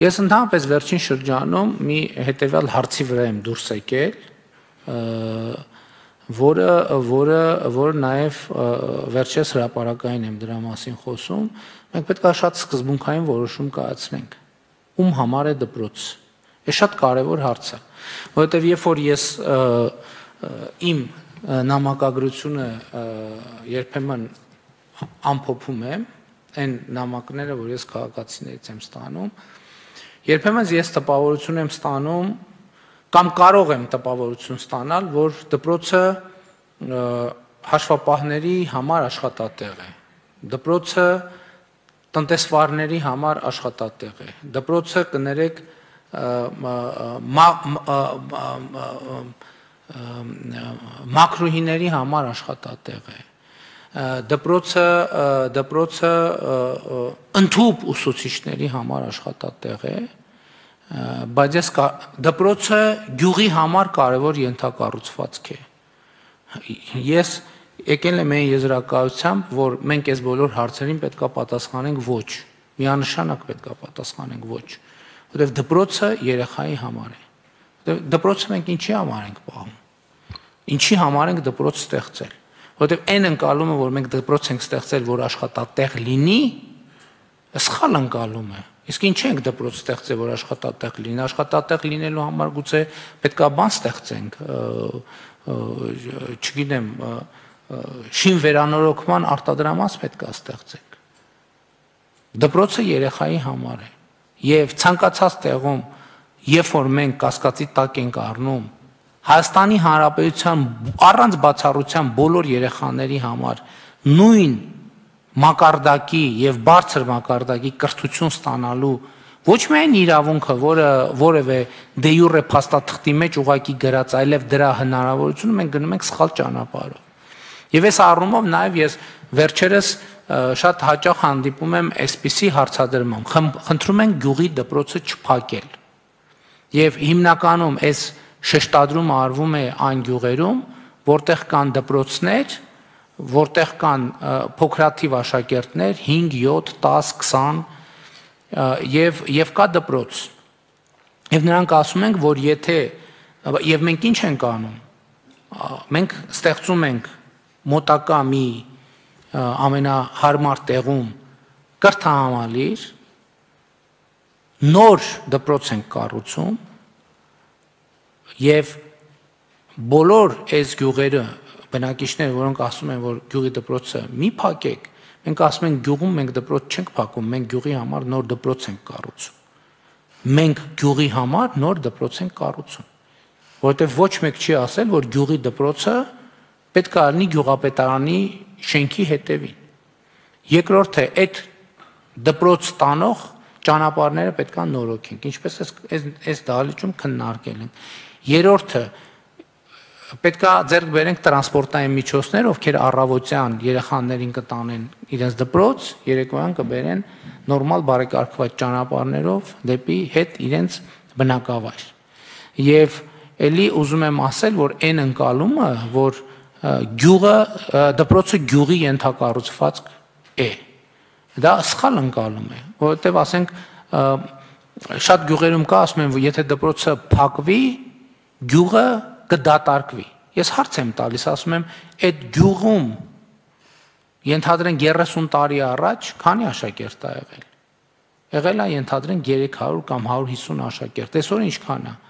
Ես ընդհանրապես վերջին շրջանում մի հետևյալ հարցի վրա եմ դուրս եկել, որը նաև վերջերս հրապարակային եմ դրա մասին խոսում, մենք պետք է շատ սկզբունքային որոշում կայացնենք։ Ում համար է դպրոց։ Այս շատ կարևոր հարց է, որովհետև երբ որ ես իմ նամակագրությունը երբեմն ամփոփում եմ, այն նամակները, որ ես քաղաքացիներից եմ ստանում, երբեմն ես տպավորություն եմ ստանում կամ կարող եմ տպավորություն ստանալ, որ դպրոցը հաշվապահների համար աշխատատեղ է, դպրոցը տնտեսվարների համար աշխատատեղ է, դպրոցը կներեք մակրուհիների համար աշխատատեղ է, դպրոցը ընդհուպ ուսուցիչների համար աշխատատեղ է, բայց դպրոցը գյուղի համար կարևոր ենթակառուցվածք է։ Ես եկել եմ այն եզրակացությամբ, որ մենք այս բոլոր հարցերին պետք է պատասխանենք ոչ, միանշանակ պետք է պատասխանենք ոչ, որովհետև դպրոցը երեխայի համար է։ Դպրոցը մենք ինչի համար ենք պահում։ Ինչի համար ենք դպրոց ստեղծել։ Որովհետև այն ընկալումը, որ մենք դպրոց ենք ստեղծել, որ աշխատատեղ լինի, սխալ ընկալում է։ Իսկ ինչ ենք դպրոց ստեղծել, որ աշխատատեղ լինի։ Աշխատատեղ լինելու համար գուցե պետք է բան ստեղծենք, չգիտեմ, շին վերանորոգման արտադրամաս պետք է ստեղծենք։ Դպրոցը երեխայի համար է։ Եվ ցանկացած տեղում, երբ որ մենք կասկածի տակ ենք առնում Հայաստանի Հանրապետության առանց բացառության բոլոր երեխաների համար նույն մակարդակի եւ բարձր մակարդակի կրթություն ստանալու ոչ միայն իրավունքը, որը որևէ դե յուրե փաստաթղթի մեջ ուղակի գրած, այլև դրա հնարավորությունը մենք գնում ենք սխալ ճանապարհով։ Եվ այս առումով նաեւ ես վերջերս շատ հաճախ հանդիպում եմ այսպիսի հարցադրման. խնդրում ենք գյուղի դպրոցը չփակել։ Եվ հիմնականում այս շեշտադրումը արվում է այն գյուղերում, որտեղ կան դպրոցներ, որտեղ կան փոքրաթիվ աշակերտներ, 5, 7, 10, 20 եւ կա դպրոց։ Եվ նրանք ասում են, որ եթե եւ մենք ինչ ենք անում։ Մենք ստեղծում ենք մոտակա մի ամենահարմար տեղում կրթահամալիր, նոր դպրոց ենք կառուցում եւ բոլոր այս գյուղերը բնակիչները, որոնք ասում են, որ գյուղի դպրոցը մի փակեք, մենք ասում ենք գյուղում մենք դպրոց չենք փակում, մենք գյուղի համար նոր դպրոց ենք կառուցում։ Մենք գյուղի համար նոր դպրոց ենք կառուցում, որովհետև ոչ մեկ չի ասել, որ գյուղի դպրոցը պետք է լինի գյուղապետարանի շենքի հետևին։ Երկրորդը, այդ դպրոց տանող ճանապարհները պետք է նորոգենք, ինչպես այս դահլիճում քննարկել ենք։ Երրորդը, պետք է ձեռք բերենք տրանսպորտային միջոցներ, ովքեր առավոտյան երեխաներին կտանեն իրենց դպրոց, երեկոյան կբերեն նորմալ բարեկարգված ճանապարհներով դեպի հետ իրենց բնակավայր։ Եվ ելի ուզում եմ ասել, որ այն ընկալումը, որ դպրոցը գյուղի ենթակառուցվածք է, դա սխալ ընկալում է, որովհետև ասենք շատ գյուղերում կա, ասում են, որ եթե դպրոցը փակվի, գյուղը կդատարկվի։ Ես հարց եմ տալիս, ասում եմ, այդ գյուղում ենթադրենք 30 տարի առաջ քանի աշակերտ է եղել։ Եղել է ենթադրենք 300 կամ 150 աշակերտ։ Այսօր ինչքան է։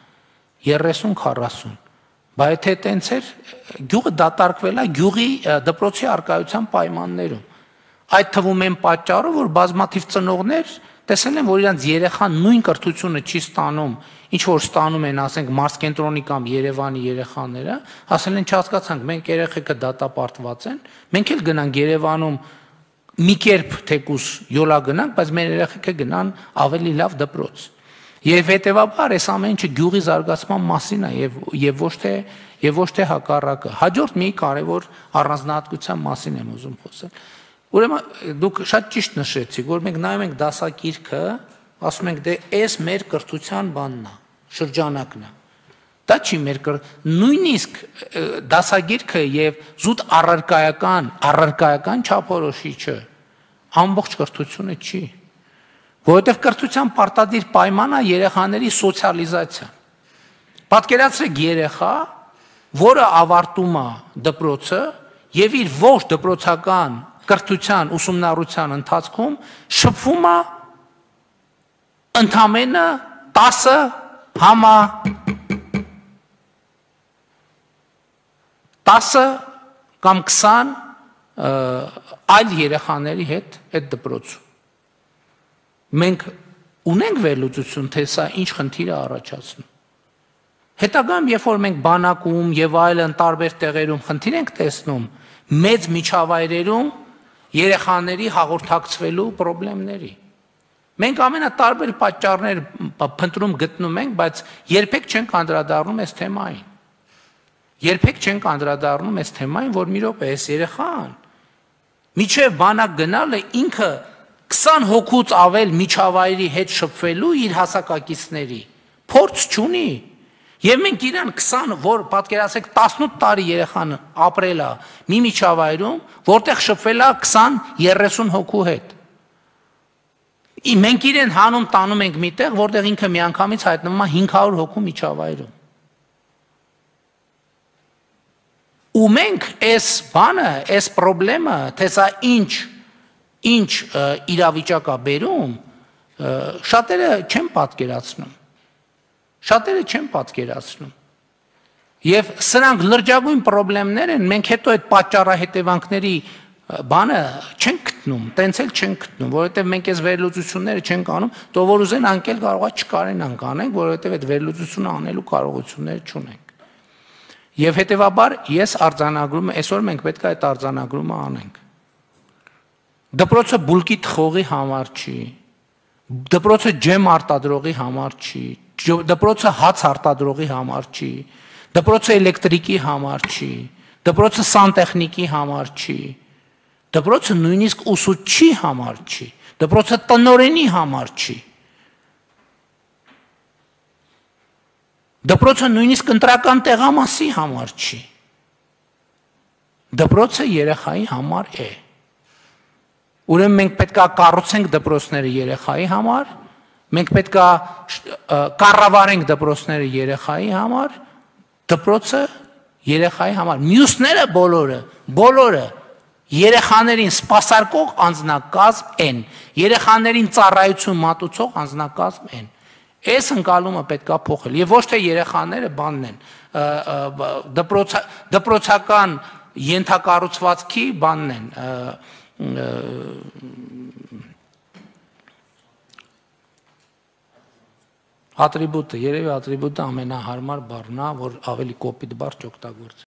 30-40։ Բայց եթե տենց էր, գյուղը դատարկվել է գյուղի դպրոցի արկայության պայմաններում։ Այդ թվում են պատճառը, որ բազմաթիվ ծնողներ տեսել են, որ իրանց երեխան նույն կրթությունը չի ստանում, ինչ որ ստանում են, ասենք, մարզկենտրոնի կամ Երևանի երեխաները, ասել են, չհասկացանք, մենք երեխեքը դատապարտված են, մենք էլ գնանք Երևանում մի կերպ թեկուս յոլա գնանք, բայց մեր երեխեքը գնան ավելի լավ դպրոց։ Եվ հետևաբար այս ամեն ինչը գյուղի զարգացման մասին է եւ ոչ թե հակառակը։ Հաջորդ մի կարևոր առանձնահատկության մասին եմ ուզում խոսել։ Ուրեմն դուք շատ ճիշտ նշեցիք, որ մենք նայում ենք դասագիրքը, ասում ենք դե այս մեր կրթության բանն է, շրջանակն է։ Դա չի մեր նույնիսկ դասագիրքը եւ զուտ առարկայական չափորոշիչը ամբողջ կրթությունը չի, Որովհետև կրթության պարտադիր պայմանը երեխաների սոցիալիզացիան։ Պատկերացրեք երեխա, որը ավարտում է դպրոցը եւ իր ողջ դպրոցական կրթության ուսումնառության ընթացքում շփվում է ընդամենը 10 կամ 20 այլ երեխաների հետ այդ դպրոցում։ Մենք ունենք վերլուծություն, թե սա ինչ խնդիր է առաջացնում։ Հետագայում, երբ որ մենք բանակում եւ այլն տարբեր տեղերում խնդիր ենք տեսնում, մեծ միջավայրերում երեխաների հաղորդակցվելու խնդիրների։ Մենք ամենատարբեր պատճառներ փնտրում գտնում ենք, բայց երբեք չենք անդրադառնում այս թեմային։ Երբեք չենք անդրադառնում այս թեմային, որ մի րոպե այս երեխան միջև բանակ գնալը ինքը 20 հոգուց ավել միջավայրի հետ շփվելու իր հասակակիցների փորձ չունի։ Եվ մենք իրան 20, որ պատկերացրեք 18 տարի երեխան ապրել է մի միջավայրում, որտեղ շփվել է 20-30 հոգու հետ։ Մենք իրեն հանում տանում ենք միտեղ, որտեղ ինքը միանգամից հայտնվում է 500 հոգու միջավայրում։ Ու մենք այս բանը, այս խնդրը, թե սա ինչ իրավիճակ է բերում, շատերը չեն պատկերացնում։ Եվ սրանք լրջագույն խնդիրներ են, մենք հետո այդ պատճառահետևանքների բանը չենք գտնում, տենց էլ չենք գտնում, որովհետև մենք այս վերլուծությունները չենք անում, թող որ ուզեն անկել կարող է չկարենանք անենք, որովհետև այդ վերլուծությունը անելու կարողություններ չունենք։ Եվ հետևաբար ես արձանագրում եմ, այսօր մենք պետք է այդ արձանագրումը անենք։ Դպրոցը բուլկի թխողի համար չի, դպրոցը ջեմ արտադրողի համար չի, դպրոցը հաց արտադրողի համար չի, դպրոցը էլեկտրիկի համար չի, դպրոցը սանտեխնիկի համար չի, դպրոցը նույնիսկ ուսուցչի համար չի, դպրոցը տնօրենի համար չի, դպրոցը նույնիսկ ընտրական տեղամասի համար չի, դպրոցը երեխայի համար է։ Ուրեմն մենք պետք է կառուցենք դպրոցները երեխայի համար, մենք պետք է կառավարենք դպրոցները երեխայի համար, դպրոցը երեխայի համար, մյուսները բոլորը երեխաներին սպասարկող անձնակազմ են, երեխաներին ծառայություն մատուցող անձնակազմ են։ Այս ընկալումը պետք է փոխել, եւ ոչ թե երեխաները բանն են, դպրոցական ենթակառուցվածքի բանն են, ատրիբուտը, երևի ատրիբուտը ամենահարմար բառն է, որ ավելի կոպիտ բառ չօգտագործի։